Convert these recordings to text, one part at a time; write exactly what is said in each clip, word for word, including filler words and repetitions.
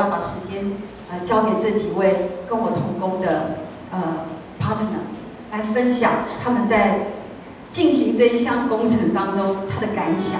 要把时间呃交给这几位跟我同工的呃 partner 来分享他们在进行这一项工程当中他的感想。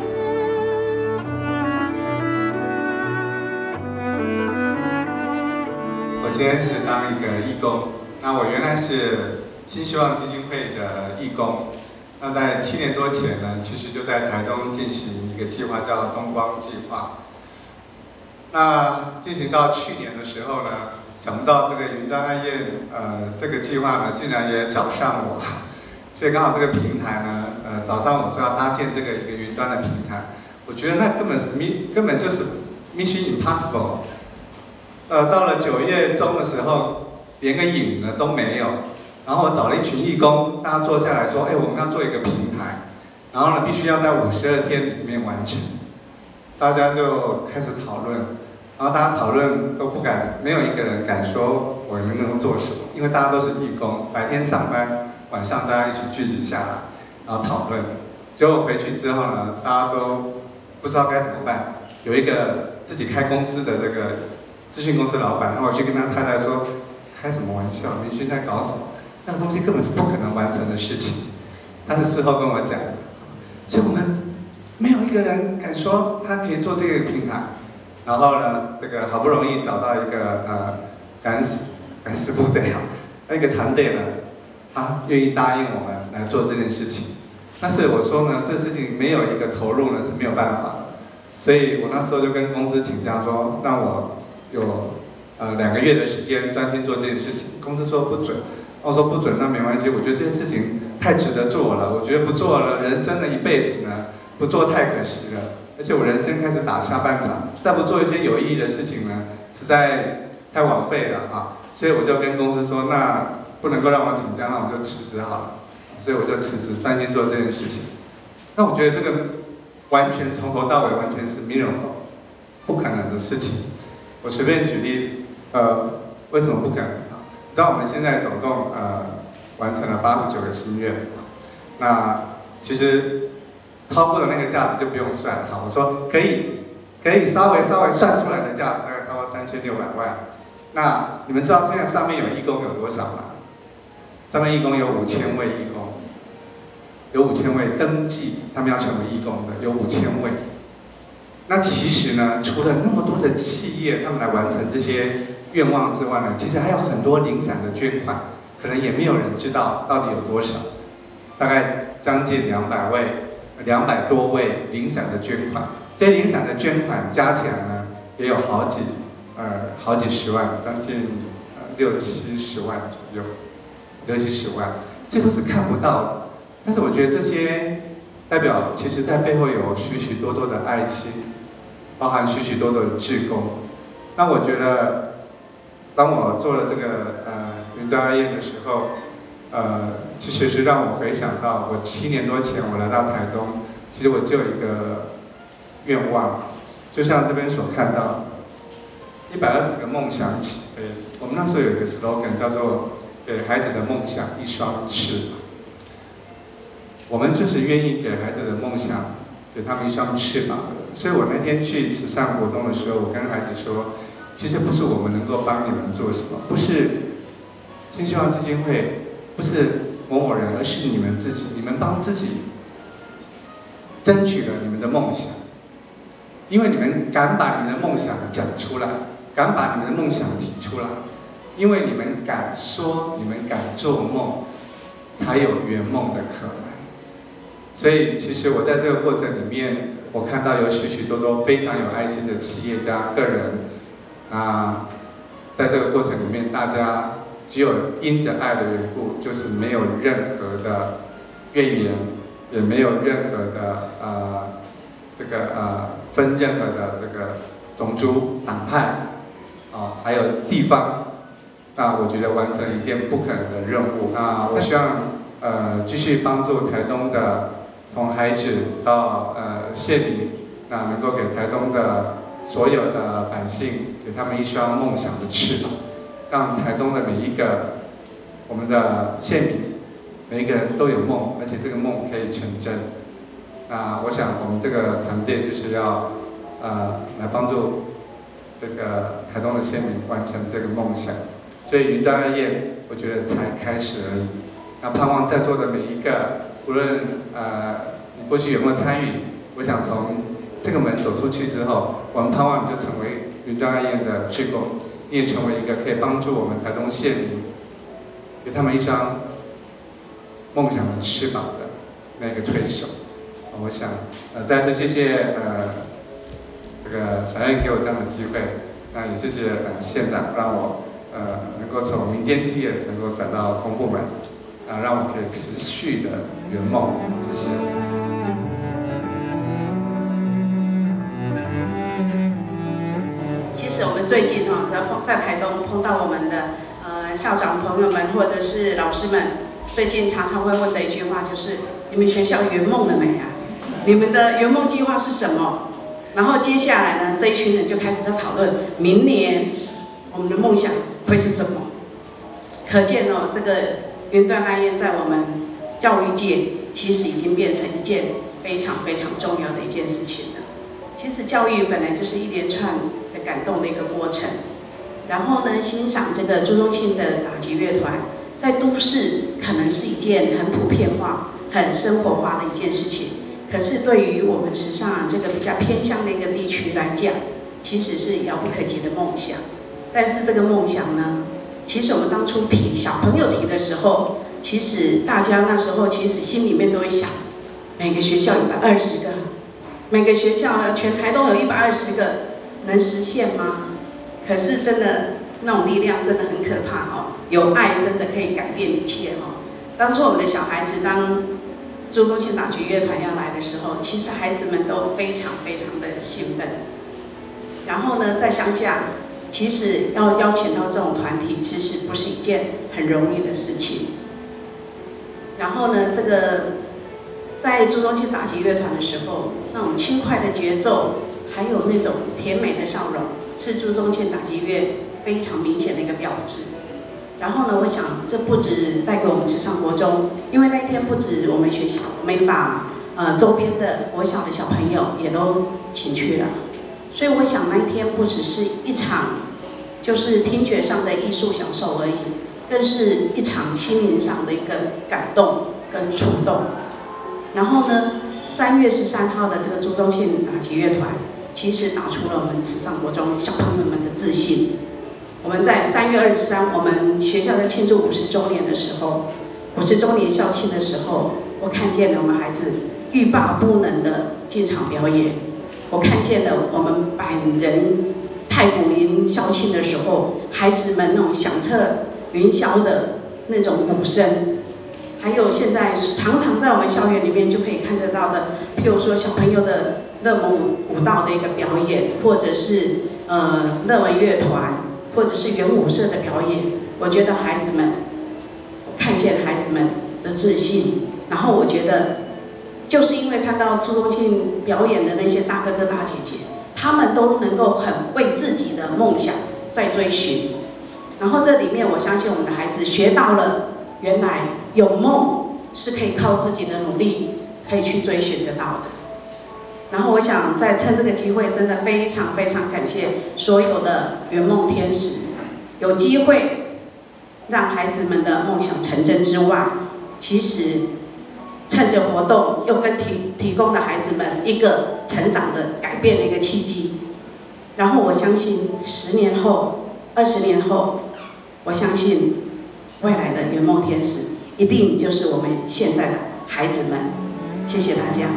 我今天是当一个义工，那我原来是新希望基金会的义工。那在七年多前呢，其实就在台东进行一个计划，叫东光计划。那进行到去年的时候呢，想不到这个云端爱宴，呃，这个计划呢，竟然也找上我，所以刚好这个平台呢，呃，找上我说要搭建这个一个云端的平台，我觉得那根本是 mi 根本就是 mission impossible。呃，到了九月中的时候，连个影呢都没有。然后我找了一群义工，大家坐下来说，哎，我们要做一个平台，然后呢，必须要在五十二天里面完成。大家就开始讨论，然后大家讨论都不敢，没有一个人敢说我们能够做什么，因为大家都是义工，白天上班，晚上大家一起聚集下来，然后讨论。结果回去之后呢，大家都不知道该怎么办。有一个自己开公司的这个咨询公司老板，然后我去跟他太太说，开什么玩笑？你现在搞什么？那个东西根本是不可能完成的事情。他是事后跟我讲，所以我们没有一个人敢说他可以做这个平台。然后呢，这个好不容易找到一个呃敢死敢死部队啊，一个团队呢，他愿意答应我们来做这件事情。但是我说呢，这事情没有一个投入呢是没有办法的。所以我那时候就跟公司请假说，让我有呃两个月的时间专心做这件事情。公司说不准。我说不准，那没关系。我觉得这件事情太值得做了，我觉得不做了，人生的一辈子呢，不做太可惜了。而且我人生开始打下半场，再不做一些有意义的事情呢，实在太枉费了啊！所以我就跟公司说，那不能够让我请假，那我就辞职好了。所以我就辞职，专心做这件事情。那我觉得这个完全从头到尾完全是 miracle， 不可能的事情。我随便举例，呃，为什么不可能？你知道我们现在总共呃完成了八十九个心愿，那其实超过的那个价值就不用算了。好，我说可以，可以稍微稍微算出来的价值大概超过三千六百万。那你们知道现在上面有义工有多少吗？上面义工有五千位义工，有五千位登记他们要成为义工的，有五千位。那其实呢，除了那么多的企业他们来完成这些愿望之外呢，其实还有很多零散的捐款，可能也没有人知道到底有多少，大概将近两百位、两百多位零散的捐款。这些零散的捐款加起来呢，也有好几呃好几十万，将近呃六七十万左右，六七十万，这都是看不到的。但是我觉得这些代表，其实在背后有许许多多的爱心，包含许许多多的志工。那我觉得。当我做了这个呃云端爱宴的时候，呃，其实是让我回想到我七年多前我来到台东，其实我就有一个愿望，就像这边所看到，一百二十个梦想起飞。我们那时候有一个 slogan 叫做“给孩子的梦想一双翅膀”，我们就是愿意给孩子的梦想给他们一双翅膀的。所以我那天去慈善活动的时候，我跟孩子说。其实不是我们能够帮你们做什么，不是新希望基金会，不是某某人，而是你们自己。你们帮自己争取了你们的梦想，因为你们敢把你们的梦想讲出来，敢把你们的梦想提出来，因为你们敢说，你们敢做梦，才有圆梦的可能。所以，其实我在这个过程里面，我看到有许许多多非常有爱心的企业家、个人。那在这个过程里面，大家只有因着爱的缘故，就是没有任何的怨言，也没有任何的呃这个呃分任何的这个种族、党派啊、呃，还有地方。那我觉得完成一件不可能的任务。那我希望呃继续帮助台东的从孩子到呃县民，那能够给台东的。所有的百姓，给他们一双梦想的翅膀，让台东的每一个我们的县民，每一个人都有梦，而且这个梦可以成真。那我想，我们这个团队就是要呃来帮助这个台东的先民完成这个梦想。所以云端爱宴，我觉得才开始而已。那盼望在座的每一个，无论呃你过去有没有参与，我想从这个门走出去之后，我们盼望你就成为云端爱宴的志工，你也成为一个可以帮助我们台东县民，给他们一双梦想的翅膀的那个推手。我想，呃，再次谢谢呃这个小燕给我这样的机会，那也谢谢呃县长让我呃能够从民间企业能够转到公部门，啊、呃，让我可以持续的圆梦。谢谢。 其实我们最近哈在在台东碰到我们的呃校长朋友们或者是老师们，最近常常会问的一句话就是：你们学校圆梦了没啊？你们的圆梦计划是什么？然后接下来呢，这一群人就开始在讨论明年我们的梦想会是什么。可见哦，这个云端爱宴在我们教育界其实已经变成一件非常非常重要的一件事情了。其实教育本来就是一连串的感动的一个过程。然后呢，欣赏这个朱宗庆的打击乐团，在都市可能是一件很普遍化、很生活化的一件事情。可是对于我们池上这个比较偏乡的一个地区来讲，其实是遥不可及的梦想。但是这个梦想呢，其实我们当初提小朋友提的时候，其实大家那时候其实心里面都会想，每个学校一百二十个，每个学校呢全台东有一百二十个，能实现吗？可是真的那种力量真的很可怕哦，有爱真的可以改变一切哦。当初我们的小孩子当朱宗庆打击乐团要来的时候，其实孩子们都非常非常的兴奋。然后呢，在乡下，其实要邀请到这种团体，其实不是一件很容易的事情。然后呢，这个在朱宗庆打击乐团的时候，那种轻快的节奏，还有那种甜美的笑容，是朱宗庆打击乐非常明显的一个标志。然后呢，我想这不止带给我们池上国中，因为那一天不止我们学校，我们把呃周边的国小的小朋友也都请去了，所以我想那一天不只是一场就是听觉上的艺术享受而已，更是一场心灵上的一个感动跟触动。然后呢，三月十三号的这个朱宗庆打击乐团，其实打出了我们池上国中小朋友们的自信。我们在三月二十三，我们学校在庆祝五十周年的时候，五十周年校庆的时候，我看见了我们孩子欲罢不能的进场表演。我看见了我们百人太鼓营校庆的时候，孩子们那种响彻云霄的那种鼓声，还有现在常常在我们校园里面就可以看得到的，譬如说小朋友的热门舞蹈的一个表演，或者是呃热门乐团。或者是圆舞社的表演，我觉得孩子们看见孩子们的自信，然后我觉得就是因为看到朱宗庆表演的那些大哥哥大姐姐，他们都能够很为自己的梦想在追寻，然后这里面我相信我们的孩子学到了，原来有梦是可以靠自己的努力可以去追寻得到的。然后我想再趁这个机会，真的非常非常感谢所有的圆梦天使，有机会让孩子们的梦想成真之外，其实趁着活动又跟提提供了孩子们一个成长的改变的一个契机。然后我相信十年后、二十年后，我相信未来的圆梦天使一定就是我们现在的孩子们。谢谢大家。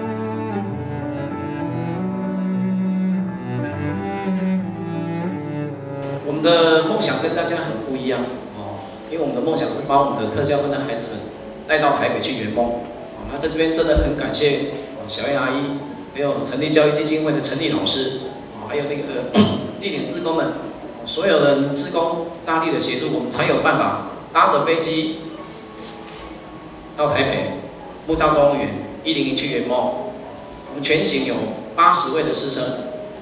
我们的梦想跟大家很不一样哦，因为我们的梦想是把我们的特教班的孩子们带到台北去圆梦。哦，那在这边真的很感谢哦小燕阿姨，还有成立教育基金会的陈立老师，哦，还有那个立领志工们，所有人志工大力的协助，我们才有办法搭着飞机到台北木栅动物园一零一去圆梦。我们全行有八十位的师生。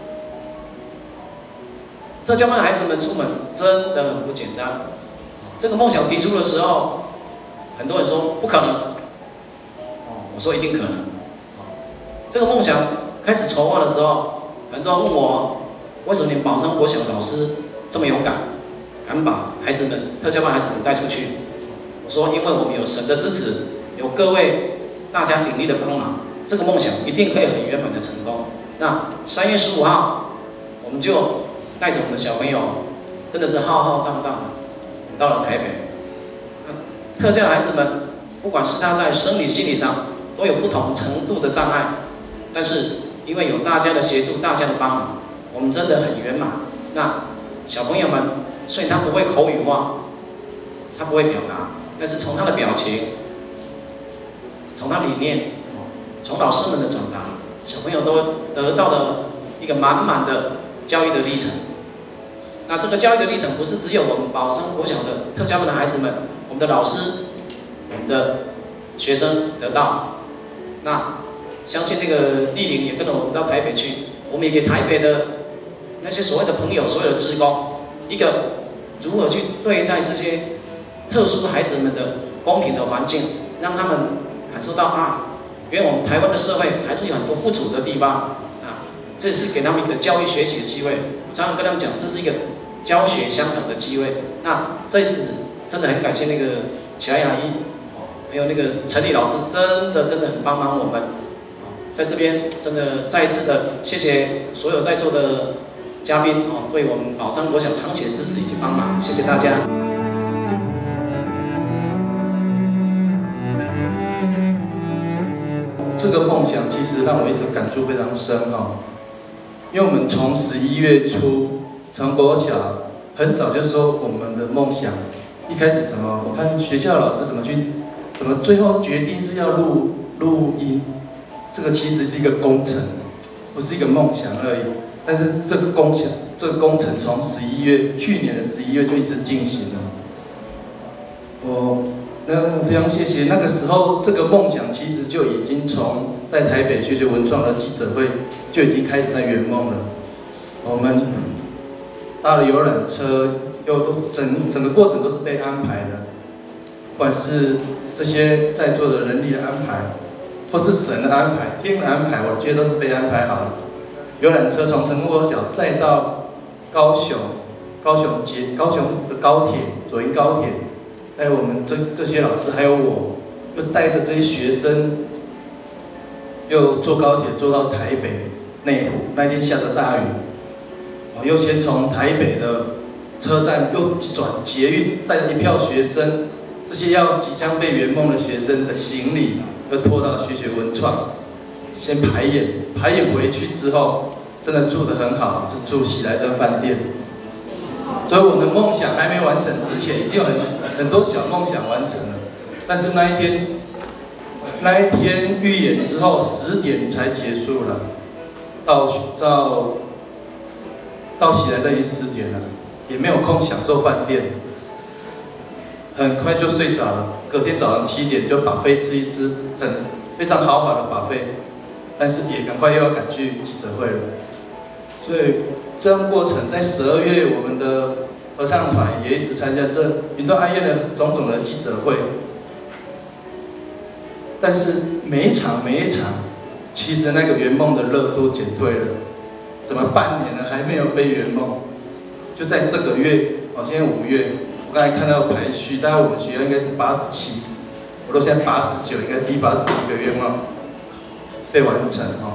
特教班的孩子们出门真的很不简单。这个梦想提出的时候，很多人说不可能，哦，我说一定可能。这个梦想开始筹划的时候，很多人问我， 为什么你们宝山国小的老师这么勇敢，敢把孩子们特教班孩子们带出去？我说，因为我们有神的支持，有各位大家鼎力的帮忙，这个梦想一定可以很圆满的成功。那三月十五号，我们就带着我们的小朋友，真的是浩浩荡荡到了台北。特教的孩子们，不管是他在生理、心理上都有不同程度的障碍，但是因为有大家的协助、大家的帮忙，我们真的很圆满。那小朋友们，虽然他不会口语化，他不会表达，但是从他的表情，从他理念，从老师们的转达，小朋友都得到了一个满满的教育的历程。那这个教育的历程不是只有我们宝山国小的特教班的孩子们，我们的老师、我们的学生得到。那相信那个丽玲也跟着我们到台北去，我们也给台北的那些所谓的朋友、所有的志工，一个如何去对待这些特殊孩子们的公平的环境，让他们感受到啊，原来我们台湾的社会还是有很多不足的地方啊，这是给他们一个教育学习的机会。我常常跟他们讲，这是一个教学相长的机会。那这一次真的很感谢那个小雅姨，还有那个陈理老师，真的真的很帮忙我们。在这边真的再一次的谢谢所有在座的嘉宾哦，对我们宝山国小长期的支持以及帮忙，谢谢大家。 这个梦想其实让我一直感触非常深哦，因为我们从十一月初，从国小很早就说我们的梦想，一开始怎么我看学校老师怎么去，怎么最后决定是要录录音，这个其实是一个工程，不是一个梦想而已。但是这个工程，这个工程从十一月去年的十一月就一直进行了。我那非常谢谢，那个时候这个梦想其实就已经从在台北学学文创的记者会就已经开始在圆梦了。我们搭了游览车，又都整整个过程都是被安排的，不管是这些在座的人力的安排，或是神的安排、天的安排，我觉得都是被安排好了。游览车从成功国小再到高雄，高雄捷高雄的高铁左营高铁。还有我们这这些老师，还有我，又带着这些学生，又坐高铁坐到台北内湖。那天下着大雨，我又先从台北的车站又转捷运，带着一票学生，这些要即将被圆梦的学生的行李，又拖到学学文创，先排演。排演回去之后，真的住得很好，是住喜来登饭店。所以我的梦想还没完成之前，已经有很很多小梦想完成了。但是那一天，那一天预演之后，十点才结束了，到到到喜来登已经十点了，也没有空享受饭店，很快就睡着了。隔天早上七点就buffet吃一吃，很非常豪华的buffet，但是也赶快又要赶去记者会了，所以。这样过程在十二月，我们的合唱团也一直参加这云端爱宴的种种的记者会。但是每一场每一场，其实那个圆梦的热度减退了。怎么半年了还没有被圆梦？就在这个月，哦，现在五月，我刚才看到排序，大概我们学校应该是八十七，我都现在八十九，应该第八十一个愿望被完成哦。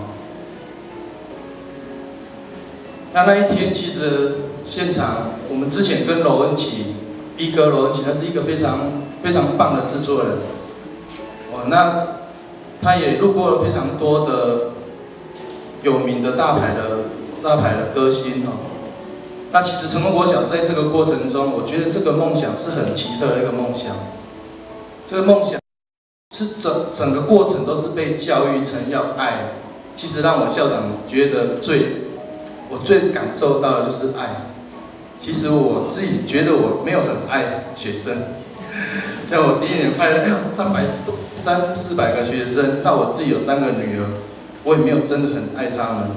那那一天，其实现场我们之前跟娄恩琪、B 哥娄恩琪，他是一个非常非常棒的制作人，哇，那他也录过了非常多的有名的大牌的大牌的歌星哦。那其实成功国小在这个过程中，我觉得这个梦想是很奇特的一个梦想，这个梦想是整整个过程都是被教育成要爱，其实让我校长觉得最。我最感受到的就是爱。其实我自己觉得我没有很爱学生，像我第一年派了三百多、三四百个学生，那我自己有三个女儿，我也没有真的很爱他们，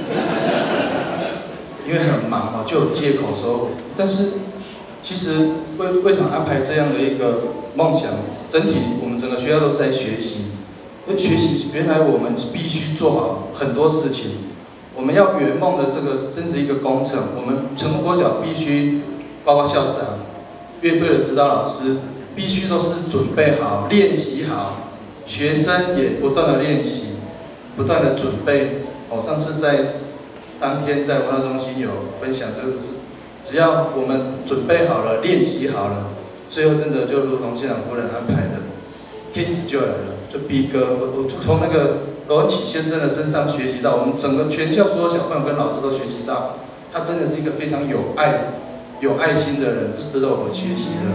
因为很忙嘛，就有借口说。但是其实为为什么安排这样的一个梦想？整体我们整个学校都是在学习，因为学习原来我们必须做好很多事情。 我们要圆梦的这个真是一个工程，我们成功国小必须包括校长、乐队的指导老师，必须都是准备好、练习好，学生也不断的练习，不断的准备。哦，上次在当天在文化中心有分享，这个是只要我们准备好了、练习好了，最后真的就如同县长夫人安排的，天使就来了，就逼哥，我我就从那个罗启先生的身上学习到，我们整个全校所有小朋友跟老师都学习到，他真的是一个非常有爱、有爱心的人，是值得我们学习的。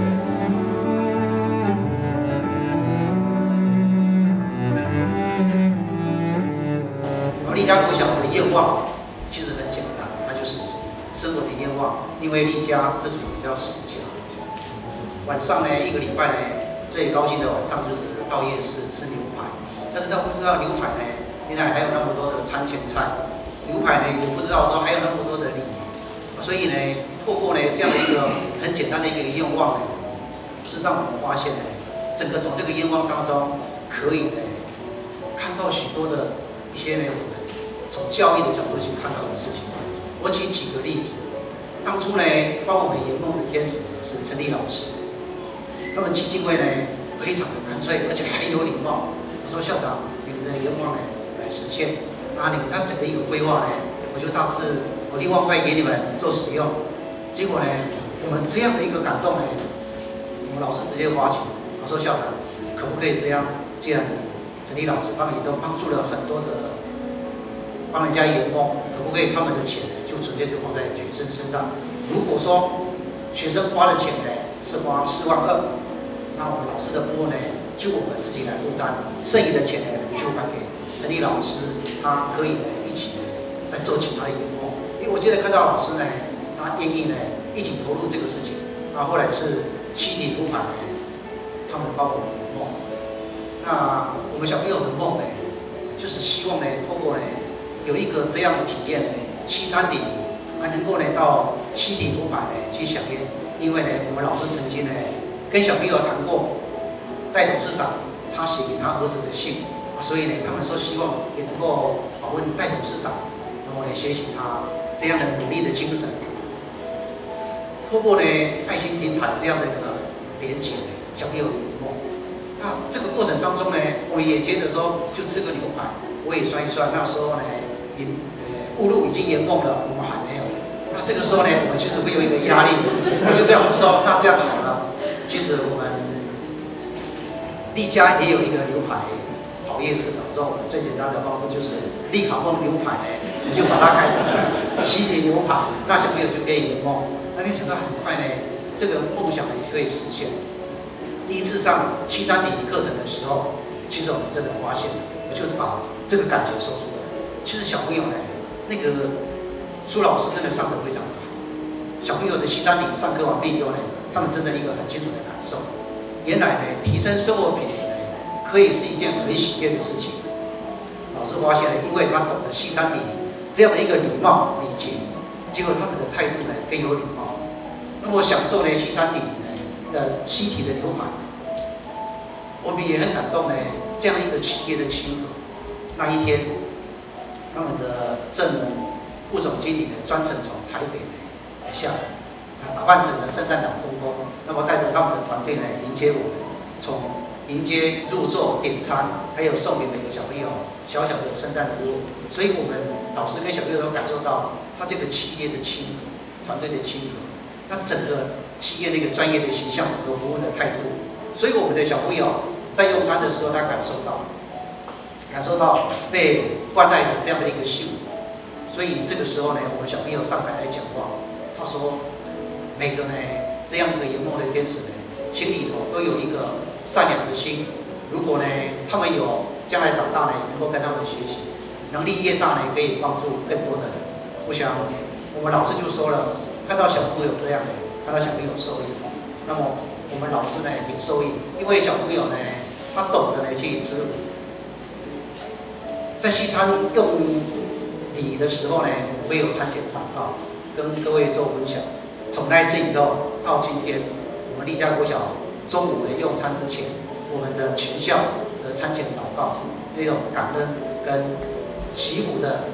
立家国小的愿望其实很简单，它就是生活的愿望。因为立家是属于比较实家，晚上呢一个礼拜呢最高兴的晚上就是到夜市吃牛排，但是他不知道牛排呢原来还有那么多的餐前菜，牛排呢也不知道说还有那么多的礼仪，所以呢透过呢这样的一个很简单的一个愿望呢，事实上我们发现呢，整个从这个愿望当中可以呢看到许多的一些呢我们从教育的角度去看到的事情。我举几个例子，当初呢帮我们圆梦的天使是陈立老师，他们基金会呢非常的干脆，而且还有礼貌。我说校长，你们的愿望呢来实现，啊，你们这整个一个规划呢，我就大致我另外派给你们做使用。结果呢，我们这样的一个感动呢，我们老师直接发起，我说校长，可不可以这样？既然陈立老师他们也都帮助了很多的。帮人家圆梦，可不可以他们的钱呢就直接就放在学生身上？如果说学生花的钱呢是花四万二，那我们老师的部分呢就我们自己来负担，剩余的钱呢就还给陈立老师，他可以呢一起再做其他的圆梦。因为我记得看到老师呢，他愿意呢一起投入这个事情。那后来是七体图版呢，他们帮我们圆梦。那我们小朋友的梦呢，就是希望呢透过呢。有一个这样的体验呢，西餐礼还能够呢到七体图版呢去响应，因为呢我们老师曾经呢跟小朋友谈过，戴董事长他写给他儿子的信，所以呢他们说希望也能够访问戴董事长，然后来学习他这样的努力的精神。透过呢爱心平台这样的一个连结呢，小朋友圆梦。那这个过程当中呢，我们也接着说就吃个牛排，我也算一算，那时候呢。呃，误入已经圆梦了，我们还没有。那这个时候呢，我们其实会有一个压力，我就跟老师说，那这样好了。其实我们立家也有一个牛排跑夜市的时候，我们最简单的方式就是立好梦牛排呢，我就把它改成了西铁牛排，那小朋友就可以圆梦。那没想到很快呢，这个梦想呢也可以实现。第一次上七三礼课程的时候，其实我们真的发现，我就把这个感觉说出来。其实小朋友呢，那个苏老师真的上得非常好。小朋友的西餐礼上课完毕以后呢，他们真正一个很清楚的感受，原来呢，提升生活品质呢，可以是一件很喜悦的事情。老师发现了，因为他懂得西餐礼这样的一个礼貌礼节，结果他们的态度呢更有礼貌。那么享受呢西餐礼呢的西体的牛排，我们也很感动呢，这样一个企业的亲和。那一天。他们的郑门副总经理呢，专程从台北来下来，打扮成了圣诞老公公，那么带着他们的团队呢迎接我们，从迎接、入座、点餐，还有送给每个小朋友小小的圣诞礼物。所以我们老师跟小朋友都感受到他这个企业的亲和，团队的亲和，那整个企业的一个专业的形象，整个服务的态度。所以我们的小朋友在用餐的时候，他感受到。感受到被关爱的这样的一个幸福，所以这个时候呢，我们小朋友上台来讲话，他说，每个呢这样一个圆梦的天使呢，心里头都有一个善良的心。如果呢他们有将来长大呢，能够跟他们学习，能力越大呢，可以帮助更多的人。我想我们老师就说了，看到小朋友这样的，看到小朋友受益，那么我们老师呢也受益，因为小朋友呢他懂得呢去知福。在西餐用礼的时候呢，我也有参选祷告，跟各位做分享。从那一次以后到今天，我们立家国小中午的用餐之前，我们的全校的参选祷告，那种感恩跟祈福的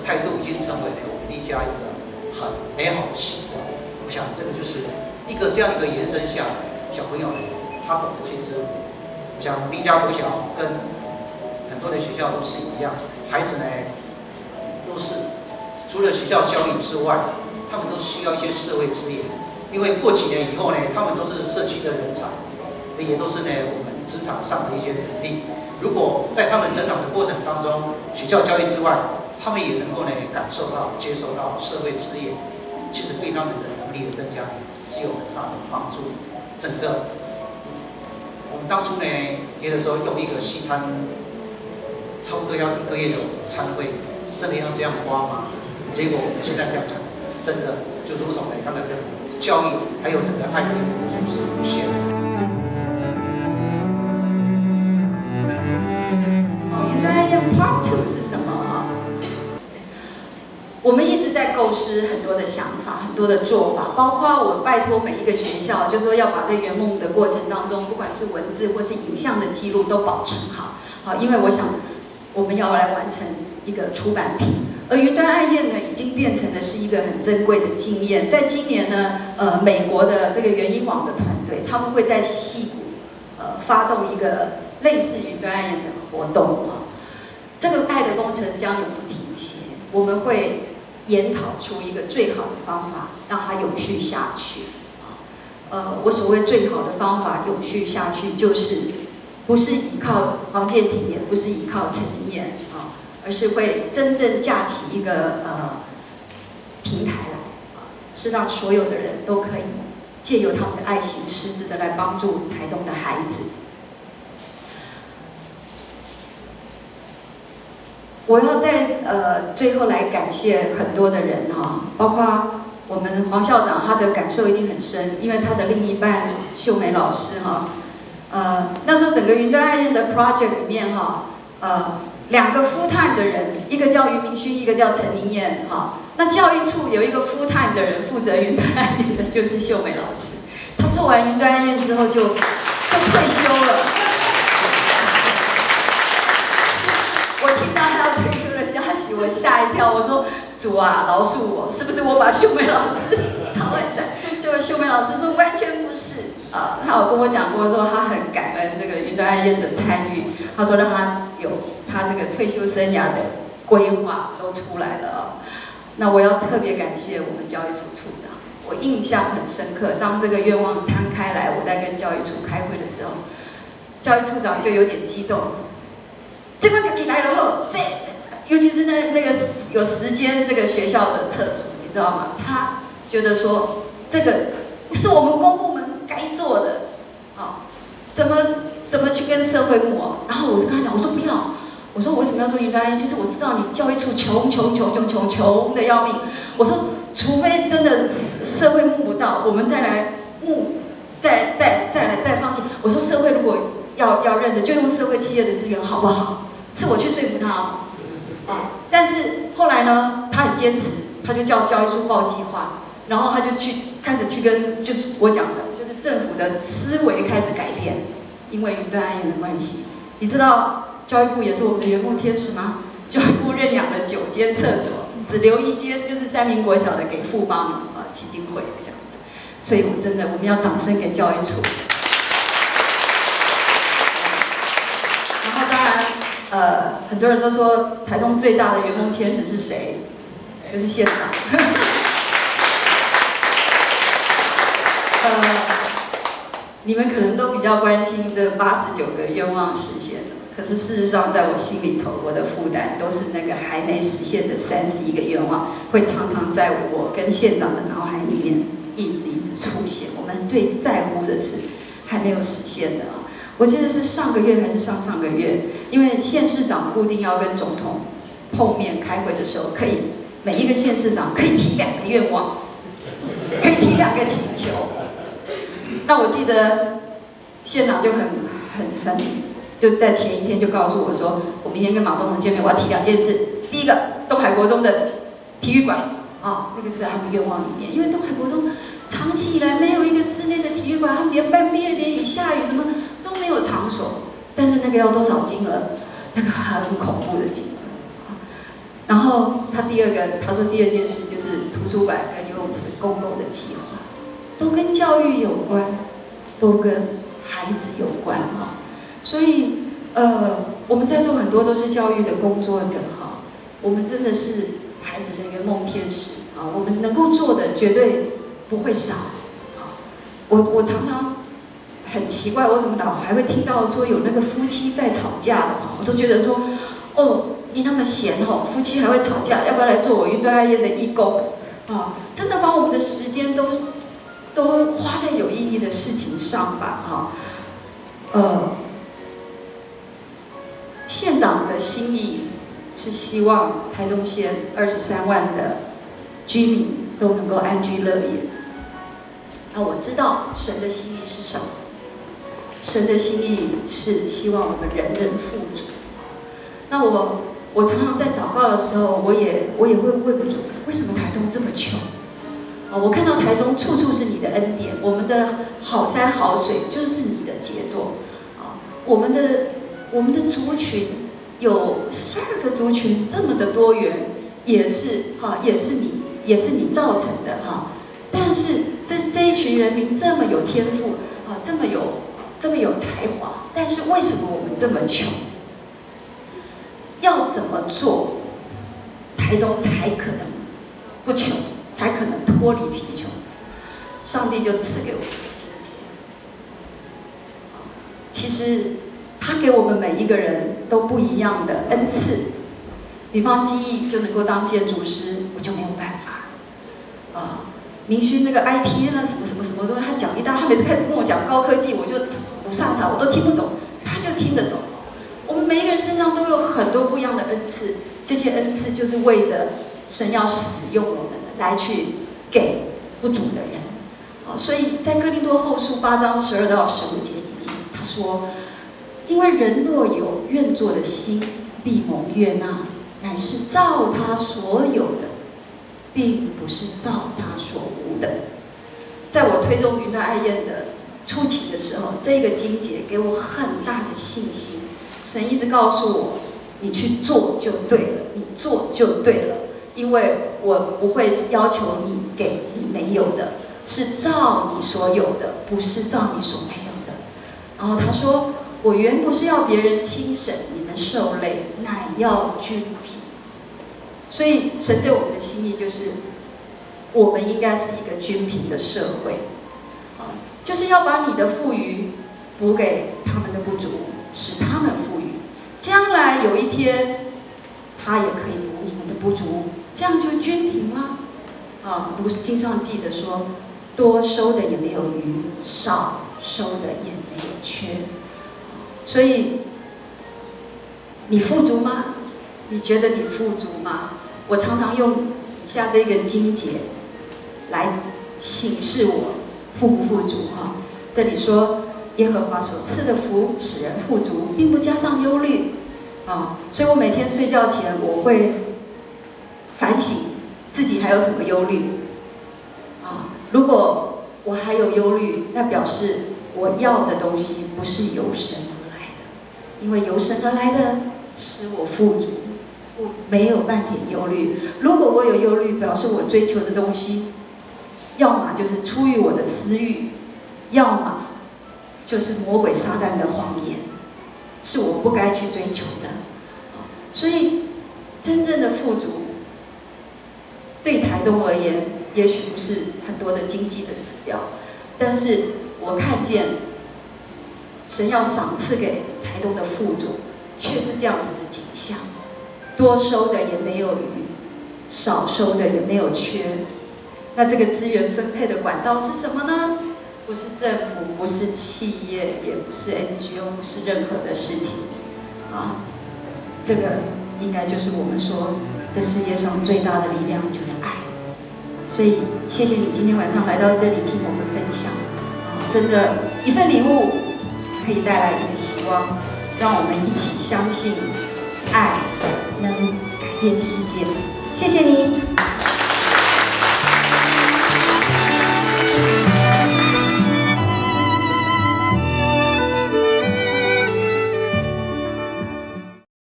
态度已经成为了我们丽家一个很美好的习惯。我想这个就是一个这样一个延伸下来，小朋友呢，他懂得去知足。我想丽家国小跟很多的学校都是一样，孩子呢都是除了学校教育之外，他们都需要一些社会资源。因为过几年以后呢，他们都是社区的人才，也都是呢我们职场上的一些能力。如果在他们成长的过程当中，学校教育之外，他们也能够呢感受到、接受到社会资源，其实对他们的能力的增加是有很大的帮助。整个我们当初呢接的时候用一个西餐，差不多要一个月的午餐费，真的要这样花吗？结果我们现在这样看，真的就如同呢刚才这个教育还有整个爱的补助是无限的。 Part two 是什么啊？我们一直在构思很多的想法，很多的做法，包括我拜托每一个学校，就说要把在圆梦的过程当中，不管是文字或是影像的记录都保存好。好，因为我想我们要来完成一个出版品，而云端爱宴呢，已经变成的是一个很珍贵的经验。在今年呢，呃，美国的这个原音网的团队，他们会在矽谷呃发动一个类似云端爱宴的活动啊。这个爱的工程将永不停歇，我们会研讨出一个最好的方法，让它永续下去。呃，我所谓最好的方法永续下去，就是不是依靠黄建庭，也不是依靠陈明燕啊，而是会真正架起一个呃平台来啊，是让所有的人都可以借由他们的爱心，实质的来帮助台东的孩子。我要在呃最后来感谢很多的人哈，包括我们黄校长，他的感受一定很深，因为他的另一半秀美老师哈，呃那时候整个云端爱宴的 project 里面哈，呃两个 full time 的人，一个叫于明勋，一个叫陈明燕哈。那教育处有一个 full time 的人负责云端爱宴的，就是秀美老师。他做完云端爱宴之后就就退休了。我听到他要退休的消息，我吓一跳。我说：“主啊，饶恕我，是不是我把秀美老师超爱在？”结果秀美老师说：“完全不是啊。”他有跟我讲过，说他很感恩这个云端爱宴的参与。他说让他有他这个退休生涯的规划都出来了啊。那我要特别感谢我们教育处处长，我印象很深刻。当这个愿望摊开来，我在跟教育处开会的时候，教育处长就有点激动。这关赶紧来了后，这尤其是那那个有时间这个学校的厕所，你知道吗？他觉得说这个是我们公部门该做的，啊，怎么怎么去跟社会募啊？然后我就跟他讲，我说不要，我说我为什么要做云端爱宴？就是我知道你教育处穷穷穷穷穷穷的要命，我说除非真的社会募不到，我们再来募，再再再来再放弃。我说社会如果要要认的，就用社会企业的资源，好不好？是我去说服他哦，啊！但是后来呢，他很坚持，他就叫教育处报计划，然后他就去开始去跟，就是我讲的，就是政府的思维开始改变，因为云端爱宴的关系。你知道教育部也是我们的圆梦天使吗？教育部认养了九间厕所，只留一间，就是三民国小的给富邦啊基金会这样子。所以我真的我们要掌声给教育处。然后当然。呃，很多人都说台东最大的圆梦天使是谁？就是县长。呃，你们可能都比较关心这八十九个愿望实现了，可是事实上，在我心里头，我的负担都是那个还没实现的三十一个愿望，会常常在我跟县长的脑海里面一直一直出现。我们最在乎的是还没有实现的啊。我记得是上个月还是上上个月，因为县市长固定要跟总统碰面开会的时候，可以每一个县市长可以提两个愿望，可以提两个请求。那我记得县长就很很很就在前一天就告诉我说，我明天跟马东龙见面，我要提两件事。第一个，东海国中的体育馆啊，那个是在他们愿望里面，因为东海国中长期以来没有一个室内的体育馆，他们连办毕业典礼、下雨什么都没有场所，但是那个要多少金额？那个很恐怖的金额。 然后他第二个，他说第二件事就是图书馆跟游泳池公共的计划，都跟教育有关，都跟孩子有关哈。所以呃，我们在座很多都是教育的工作者哈，我们真的是孩子的圆梦天使啊，我们能够做的绝对不会少。我我常常很奇怪，我怎么老还会听到说有那个夫妻在吵架的哈，我都觉得说，哦，你那么闲哦，夫妻还会吵架，要不要来做我云端爱宴的义工啊？真的把我们的时间都都花在有意义的事情上吧哈。呃，县长的心意是希望台东县二十三万的居民都能够安居乐业。那我知道神的心意是什么？神的心意是希望我们人人富足。那我我常常在祷告的时候，我也我也会问主，为什么台东这么穷？啊，我看到台东处处是你的恩典，我们的好山好水就是你的杰作。啊，我们的我们的族群有十二个族群，这么的多元，也是哈，也是你也是你造成的哈。但是这这一群人民这么有天赋啊，这么有这么有才华，但是为什么我们这么穷？要怎么做，台东才可能不穷，才可能脱离贫穷？上帝就赐给我们经济。其实他给我们每一个人都不一样的恩赐。比方记忆就能够当建筑师，我就没有办法啊。明勋那个 I T 那什么什么什么东西，他讲一大，他每次开始跟我讲高科技，我就不上手，我都听不懂，他就听得懂。我们每一个人身上都有很多不一样的恩赐，这些恩赐就是为着神要使用我们来去给不足的人。啊，所以在哥林多后书八章十二到十五节里面，他说：“因为人若有愿做的心，必蒙悦纳，乃是照他所有的，并不是照他所无的。”在我推动云端爱宴的初期的时候，这个经节给我很大的信心。神一直告诉我，你去做就对了，你做就对了，因为我不会要求你给你没有的，是照你所有的，不是照你所没有的。然后他说，我原不是要别人轻省，你们受累，乃要均平。所以神对我们的心意就是，我们应该是一个均平的社会，啊，就是要把你的富余补给他们的不足，使他们富裕。将来有一天，他也可以补你们的不足，这样就均平了。啊，如经上记得说，多收的也没有余，少收的也没有缺。所以，你富足吗？你觉得你富足吗？我常常用以下这个经节来显示我富不富足哈。这里说，耶和华所赐的福使人富足，并不加上忧虑啊。所以我每天睡觉前，我会反省自己还有什么忧虑啊。如果我还有忧虑，那表示我要的东西不是由神而来的，因为由神而来的使我富足。我没有半点忧虑。如果我有忧虑，表示我追求的东西，要么就是出于我的私欲，要么就是魔鬼撒旦的谎言，是我不该去追求的。所以，真正的富足，对台东而言，也许不是很多的经济的指标，但是我看见神要赏赐给台东的富足，却是这样子的景象。多收的也没有余，少收的也没有缺。那这个资源分配的管道是什么呢？不是政府，不是企业，也不是 N G O， 不是任何的事情啊。这个应该就是我们说，这世界上最大的力量就是爱。所以，谢谢你今天晚上来到这里听我们分享啊，真的，一份礼物可以带来一个希望，让我们一起相信。爱能改变世界，谢谢你。